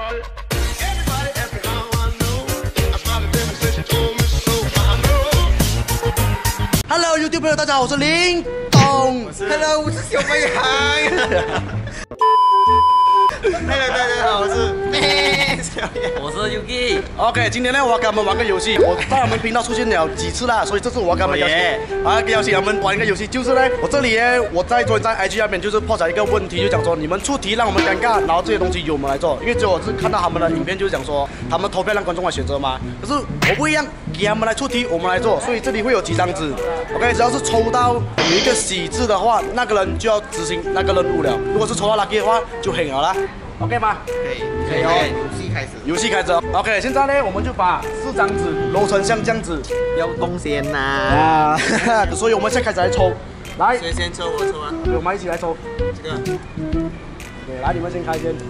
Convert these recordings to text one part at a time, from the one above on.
Hello YouTube 朋友，大家好，我是林董。 Hello， 我是小飞航。Hello， 大家好，我是小杨。 我是 Yuki。 OK， 今天呢，我要跟他们玩个游戏。我在他们频道出现了几次啦，所以这次我要跟他们邀请他们玩一个游戏，就是呢，我这里呢，我在昨天在 IG 那边就是抛出一个问题，就讲说你们出题让我们尴尬，然后这些东西由我们来做。因为只有我是看到他们的影片，就是讲说他们投票让观众来选择嘛。可是我不一样，给他们来出题，我们来做。所以这里会有几张纸 ，OK， 只要是抽到有一个喜字的话，那个人就要执行那个任务了。如果是抽到 lucky 的话，就很好啦。OK 吗？ 可以哦。游戏开始。 游戏开始。OK， 现在呢，我们就把4张纸揉成像这样子。 要动先呐。 啊，所以我们现在开始来抽。来， 谁先抽？我抽啊。 我们一起来抽。 这个。 对，来，你们先开先。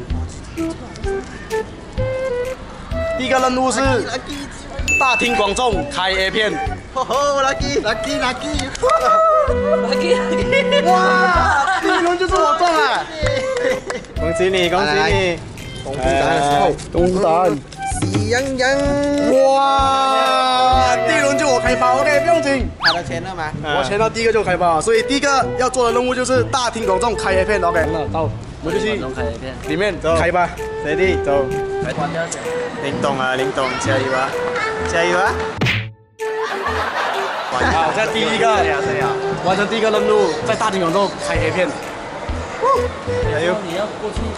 第一个任务是大庭广众开 A 片。 吼吼 ，lucky。 哇，第一轮就是我中了。 恭喜你，恭喜你！公布答案的时候， 公布答案。 喜洋洋。 哇，第一轮就我开包 ，OK， 不用紧。 他的签了吗？ 我签到第一个就开包，所以第一个要做的任务就是大庭广众开 A 片 ，OK。那到，我就去里面开吧。 谁的？走。 关掉先。 林董啊，林董，加油啊！加油啊！ 好，这第一个完成第一个任务，在大庭广众开 A 片。 加油！你要过去。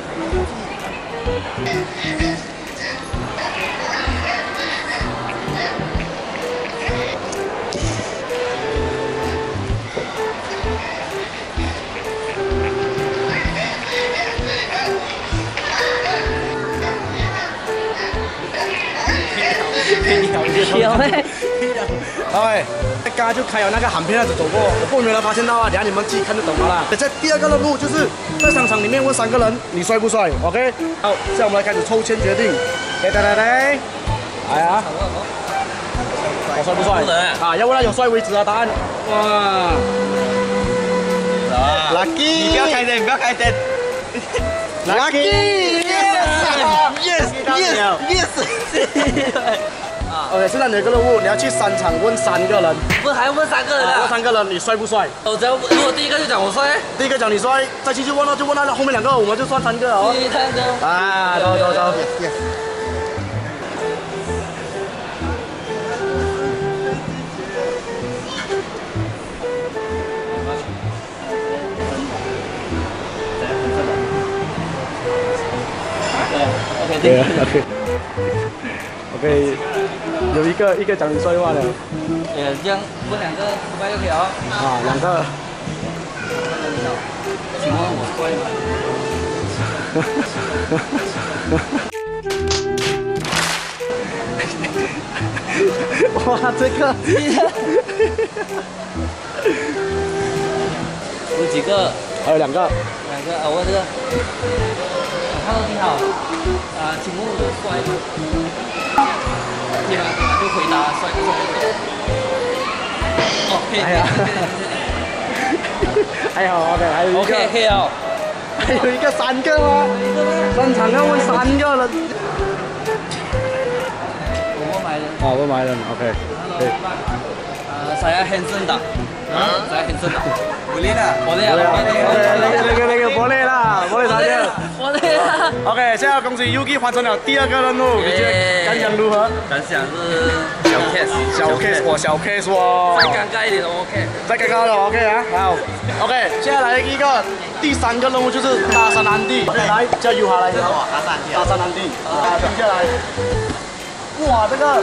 有嘞。哎，刚刚就开了那个喊片样子走过，我不没人发现到啊，等下你们自己看就懂了啦。这第二个任务就是在商场里面问3个人你帅不帅 ，OK？ 好，现在我们来开始抽签决定。来，来啊！我帅不帅？啊，要问他有帅为止啊，答案。哇 ，lucky， 你不要开灯，不要开灯。lucky， yes。 OK， 现在你有个任务，你要去商场问3个人。 不还要问3个人啊？ 问3个人，你帅不帅？ 我只要如果第一个就讲我帅， 第一个讲你帅，再继续问了就问到后面2个，我们就算3个哦。 第3个。 啊，走。OK， 有一个讲你帅话的。 这样问2个失败就可以了。 啊，2个。 请问我帅吗？哇，这个。 有几个？ 还有2个。 啊，问这个。Hello， 你好。请问我帅吗？可以吗？就回答帅不帅。哦，可以。 还好 ，OK， 还有一个。 OK， 可以哦。 还有一个3个吗？商场要问3个人。 我买人。 啊，我买人 ，OK。 saya handsome tak? Saya handsome tak? Boleh lah. Boleh lah. Boleh lah， boleh saja。 Boleh lah。 OK， 现在恭喜 Yuki 完成了第2个任务，你觉得感想如何？ 感想是小 case， 小 case 哦。 再尴尬一点都 OK。 再尴尬一点 OK 啊，好。OK， 现在来一个第3个任务就是搭讪安迪，来叫 U 哈来，搭讪安迪，停下来。哇，这个。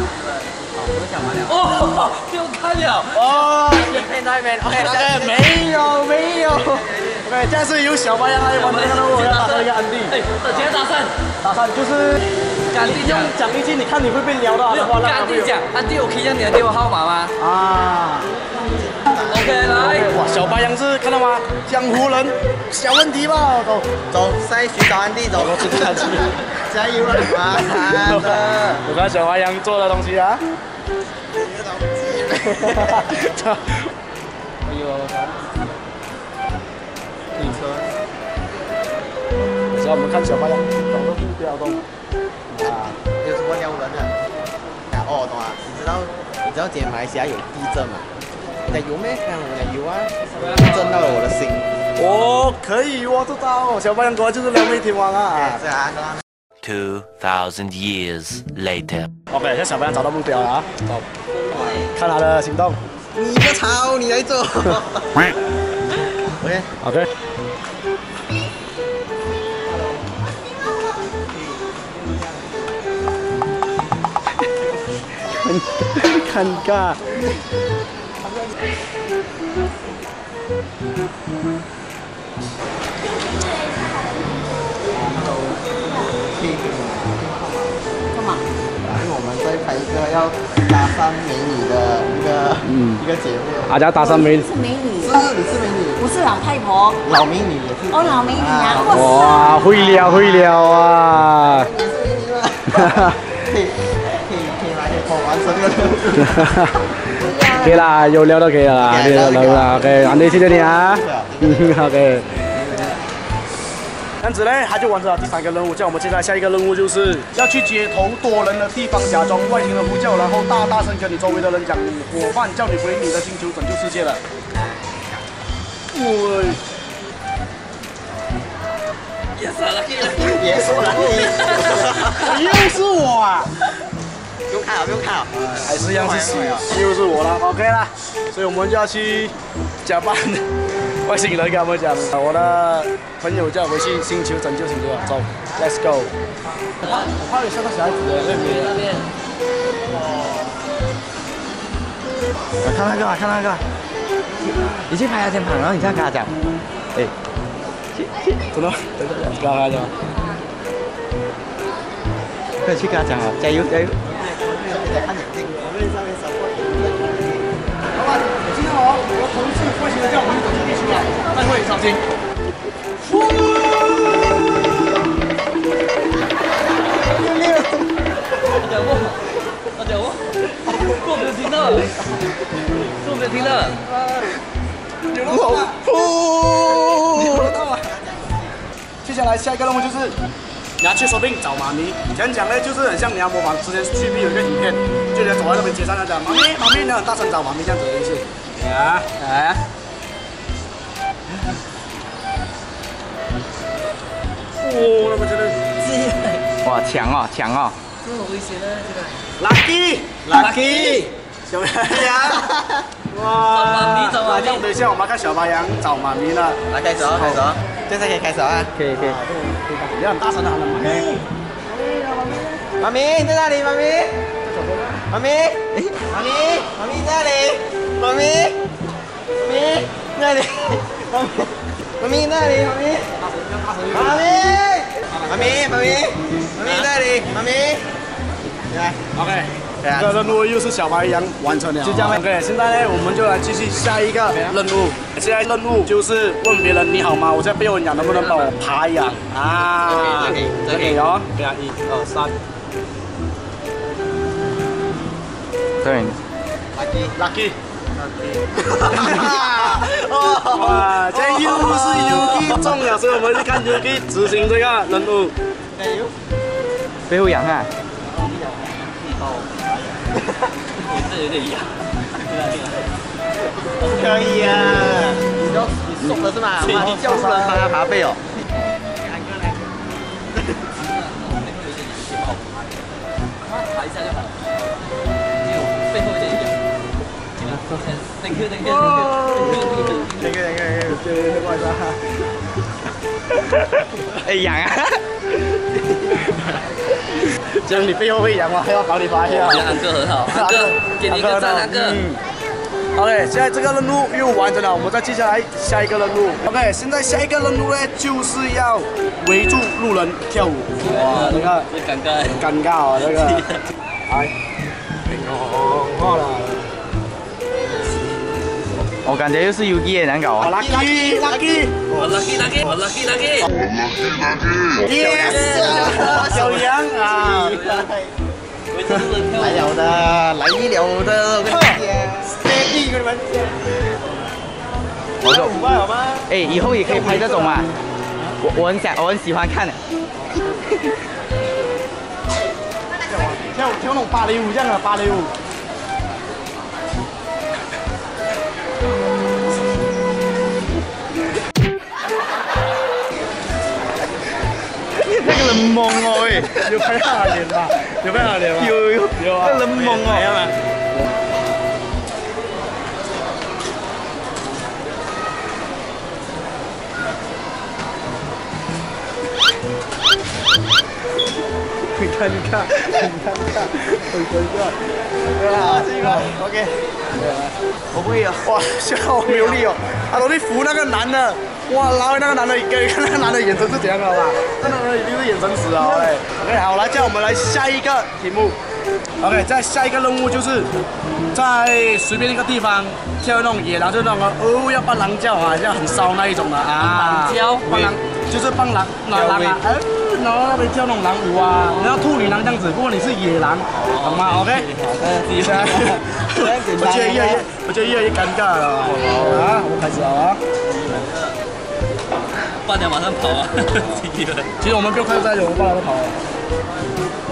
哦，不用看了。 哦， 骗那边 OK， 没有。OK， 这样是由小白羊来完成的任务，要搭讪一个安迪。 哎，直接搭讪就是用讲一句，你看你会被撩到的话， 跟安迪讲，安迪，我可以要你的电话号码吗？啊。OK， 来。 哇，小白羊是看到吗？江湖人，小问题吧，走， 再去找安迪，走， 去下去。 加油了，麻烦了。 我看小白羊做的东西啊。 哎呦， 车。只要我们看小白羊，走路。 要动。啊， 有什么撩人的？哦，懂啊。你知道今天马来西亚有地震吗？你有咩？看我的有啊，震到了我的心。 哦，可以，我知道，小白羊果然就是撩妹天王啊。 是啊。 2,000 years later. OK，现在小白羊找到目标了啊，走，看他的行动。 你不吵，你来做。OK。 OK。很尴尬。 干嘛？ 因为我们在拍一个要搭讪美女的一个节目。 大家搭讪美女。 是美女。 是，你是美女。 不是老太婆。 老美女也是。 哦，老美女啊！ 哇，会聊啊！ 也是美女嘛。可以跑完整个任务。 可以啦，有聊都可以了啦，聊 OK， 安迪谢谢你啊。OK。 这样子呢，他就完成了第3个任务。叫我们接下来下一个任务就是要去街头多人的地方，假装外星人呼叫，然后大声跟你周围的人讲，伙伴叫你回你的星球拯救世界了。喂， 也是了， 别说了， 又是我啊！ 不用看了，不用看了， 还是一样是又是我了 ，OK 啦。所以我们就要去假扮外星人，跟他们讲，我的朋友叫我回去星球拯救星球，走 ，Let's go。我怕有吓到小孩子的， 那边。 看那个，看那个。你去拍他肩膀，然后你这样跟他讲，哎， 真的，跟他讲。 快去跟他讲啊，加油加油！看眼睛，我们上面手过。 老板，今天好，我同事外星人叫我回去拯救地球了，待会小心。 大家我没有听到，我没有听到。 有人跑了，接下来下一个任务就是你要去说不定找妈咪。讲呢，就是很像你要模仿之前去有一个影片，就你要走在那边街上，要讲妈咪妈咪，你要很大声找妈咪这样子的意思。哎。哦，那个真的是。 哇，强哦，强哦！ 这么危险呢，这个。 Lucky，小白羊。哇！ 找妈咪。 等一下，我们要看小白羊找妈咪了。 来开始哦，开始哦，现在可以开始啊！可以。 你要很大声的喊妈咪。 妈咪在哪里？妈咪，妈咪在哪里？妈咪在哪里？妈咪在哪里？在哪里？妈咪。来 OK， 这个任务又是小白羊完成了，就这样。OK， 现在呢，我们就来继续下一个任务。现在任务就是问别人你好吗？我在被蚊痒，能不能帮我爬痒啊？可以哦。对啊，1、2、3。 对 ，Lucky。哇，这又是 Yuki 中了，所以我们去看 Yuki 执行这个任务。 加油！背后痒啊！ 这有点痒。 可以啊！你送的是吗？你叫路人帮他爬背哦。 爬一下就好了。因为我背后有点痒。Thank you。 哎，痒啊！ 这样你背后会痒吗？还要帮你爬一下。 安哥很好，安哥给你一个赞，安哥。 OK， 现在这个任务又完成了，我们再接下来下一个任务。OK， 现在下一个任务呢，就是要围住路人跳舞。哇，这个尴尬哦，这个。来，好了。 我感觉又是 Yuki 也难搞啊。 Lucky。Yes， 小羊啊。来了的，我跟你讲，steady 跟你们。 我说5块好吗？哎，以后也可以拍这种嘛。我很喜欢看的。 那种芭蕾舞这样的芭蕾舞。那个人懵哦，哎，有看他的脸吧？有看他的脸吗？有啊，那人懵哦。你看，很尴尬。对啊，这个 OK。我不会啊。哇，现在好有力哦！他说你扶那个男的，哇，拉回那个男的，给看那个男的眼神是怎样的吧？那男的一定是眼神死啊！哎 ，OK， 好，来，这样我们来下一个题目。OK， 再下一个任务就是在随便一个地方跳那种野狼，就是那种要帮狼叫啊，要很骚那一种的啊。 狼叫， 帮狼就是帮狼啊，然后那边跳那种狼舞啊，然后兔女郎这样子。不过你是野狼，懂吗 ？OK。好的，第一下。我觉得越来越尴尬了。好啊，我开始好啊。 半鸟马上跑啊！ 其实我们不用开始在，我们半鸟都跑了。